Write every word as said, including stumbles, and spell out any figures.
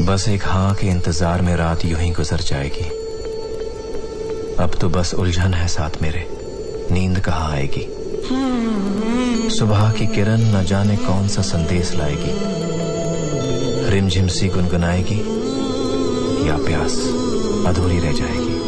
बस एक हाँ के इंतजार में रात यूं ही गुजर जाएगी। अब तो बस उलझन है साथ मेरे, नींद कहाँ आएगी। सुबह की किरण न जाने कौन सा संदेश लाएगी, रिमझिम सी गुनगुनाएगी या प्यास अधूरी रह जाएगी।